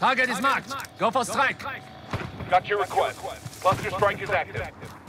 Target is marked. Go for strike. Got your request. Cluster strike is active.